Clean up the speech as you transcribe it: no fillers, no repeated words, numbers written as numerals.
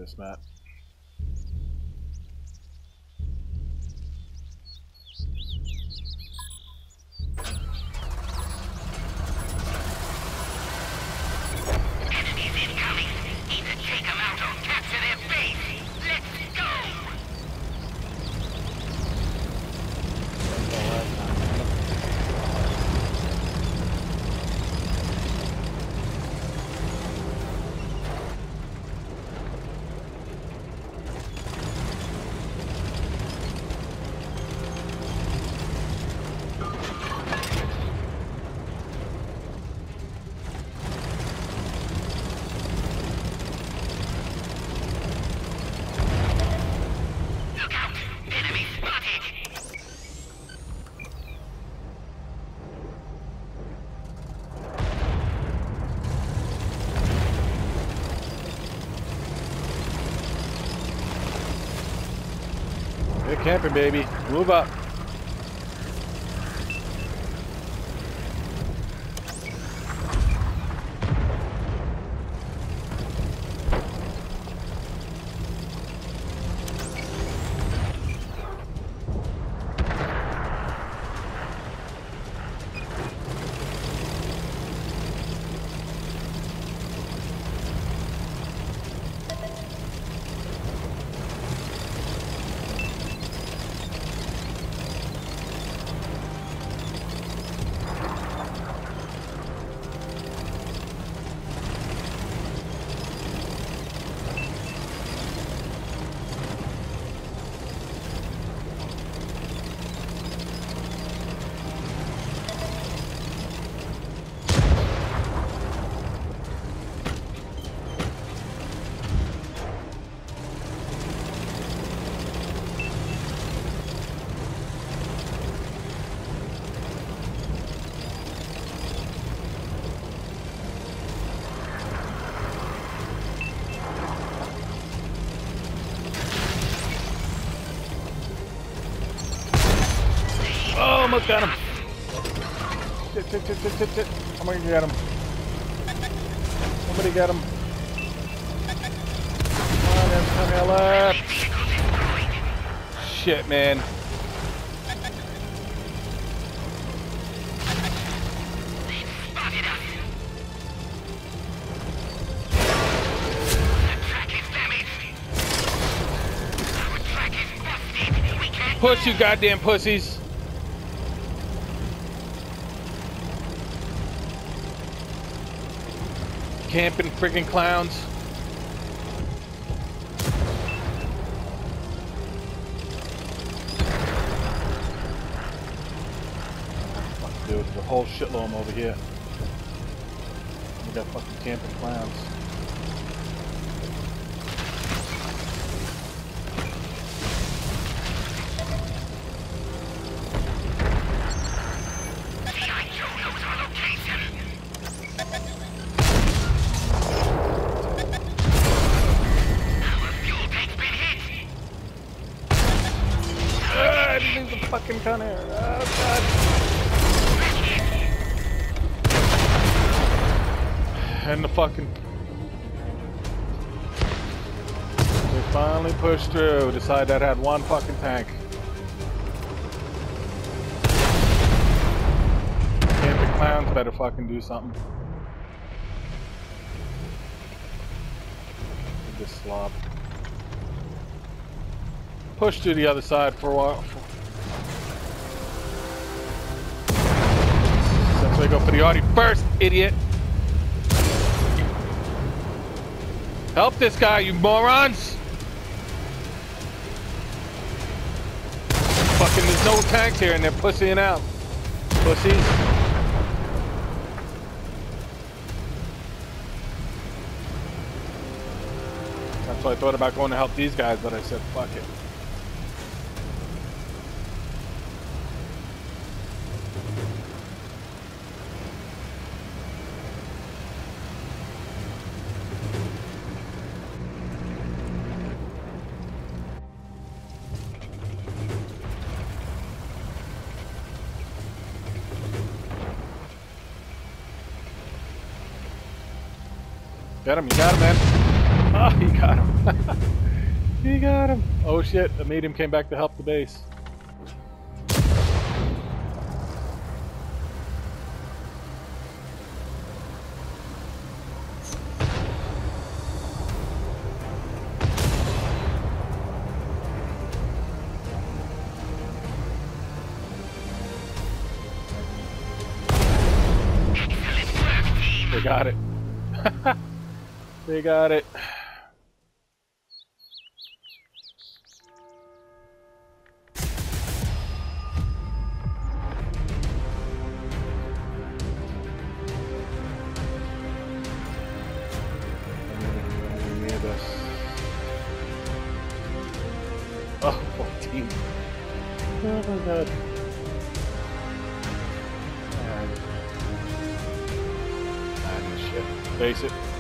This map. Enemies incoming! Either take them out or capture their base! Let's go! Look out! Enemy spotted! They're camping, baby. Move up. Oh, almost got him. Shit. Somebody get him. Somebody get him. Come on, then, come here left. Shit, man. Spotted us! The track is damaged! Our track is busted! We can't Push, you goddamn pussies. Camping friggin' clowns. Fuck, dude, there's a whole shitload of them over here. We got fucking camping clowns. G.I. Joe knows our location! Our fuel tank's been hit! Ah, I didn't leave the fucking gun here. Oh, God. And the fucking... They finally pushed through. Decided that had one fucking tank. Camping clowns better fucking do something. This slob. Push to the other side for a while. That's why I go for the Audi first, idiot. Help this guy, you morons! Fucking, there's no tanks here and they're pussying out. Pussies. That's why I thought about going to help these guys, but I said, fuck it. Get him, you got him, man. Oh, he got him. He got him. Oh shit, a medium came back to help the base. They got it. They got it. Near this. Oh, 14. Oh my god. And shit. Face it.